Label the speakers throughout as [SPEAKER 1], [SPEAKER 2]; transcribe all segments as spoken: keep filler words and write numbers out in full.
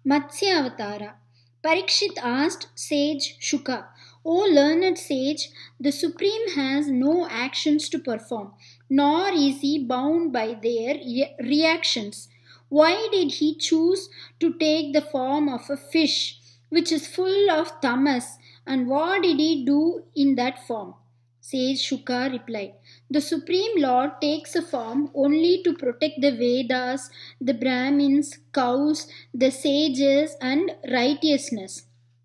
[SPEAKER 1] Matsya Avathaara. Parikshit asked sage Shuka, O learned sage, the Supreme has no actions to perform, nor is he bound by their re- reactions. Why did he choose to take the form of a fish, which is full of tamas, and what did he do in that form? Sage Shuka replied, The Supreme Lord takes a form only to protect the Vedas, the Brahmins, cows, the sages, and righteousness.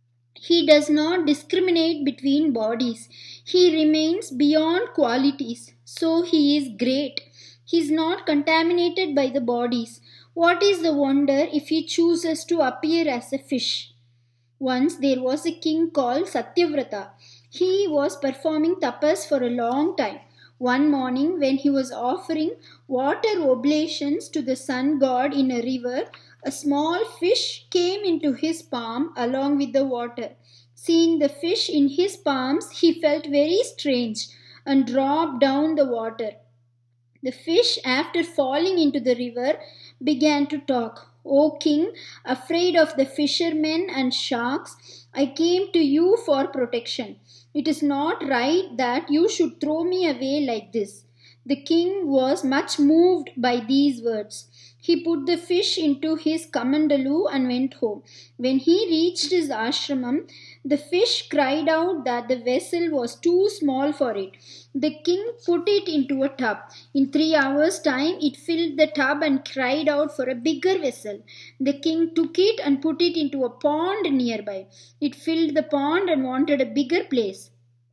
[SPEAKER 1] He does not discriminate between bodies. He remains beyond qualities. So he is great. He is not contaminated by the bodies. What is the wonder if he chooses to appear as a fish? Once there was a king called Satyavrata. He was performing tapas for a long time. One morning, when he was offering water oblations to the sun god in a river, a small fish came into his palm along with the water. Seeing the fish in his palms, he felt very strange and dropped down the water. The fish, after falling into the river, began to talk. O king, afraid of the fishermen and sharks, I came to you for protection. It is not right that you should throw me away like this. The king was much moved by these words. He put the fish into his kamandalu and went home. When he reached his ashramam, the fish cried out that the vessel was too small for it. The king put it into a tub. In three hours' time, it filled the tub and cried out for a bigger vessel. The king took it and put it into a pond nearby. It filled the pond and wanted a bigger place.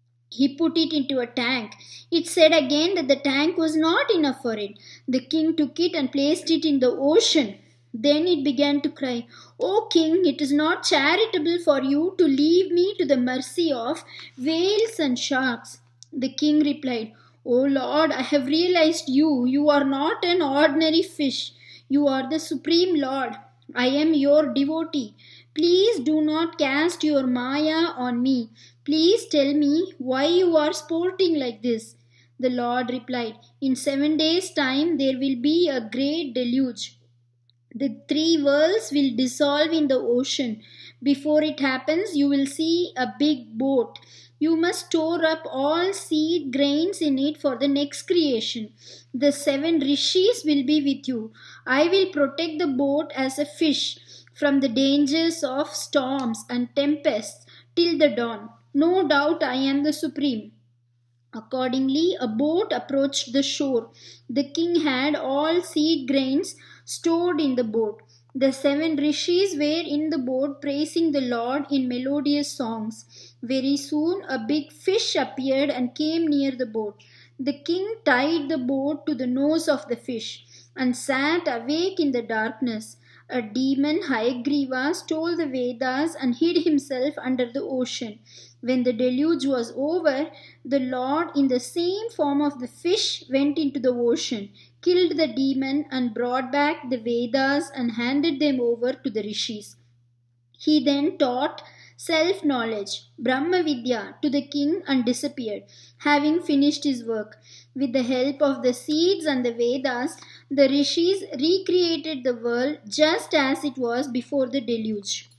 [SPEAKER 1] He put it into a tank. It said again that the tank was not enough for it. The king took it and placed it in the ocean. Then it began to cry, O king, it is not charitable for you to leave me to the mercy of whales and sharks. The king replied, O Lord, I have realized you. You are not an ordinary fish. You are the Supreme Lord. I am your devotee. Please do not cast your Maya on me. Please tell me why you are sporting like this. The Lord replied, In seven days' time there will be a great deluge. The three worlds will dissolve in the ocean. Before it happens, you will see a big boat. You must store up all seed grains in it for the next creation. The seven rishis will be with you. I will protect the boat as a fish from the dangers of storms and tempests till the dawn. No doubt I am the Supreme. Accordingly, a boat approached the shore. The king had all seed grains stored in the boat. The seven rishis were in the boat praising the Lord in melodious songs. Very soon, a big fish appeared and came near the boat. The king tied the boat to the nose of the fish and sat awake in the darkness. A demon, Hayagriva, stole the Vedas and hid himself under the ocean. When the deluge was over, the Lord, in the same form of the fish, went into the ocean, killed the demon, and brought back the Vedas and handed them over to the rishis. He then taught self-knowledge, Brahma Vidya, to the king and disappeared, having finished his work. With the help of the seeds and the Vedas, the rishis recreated the world just as it was before the deluge.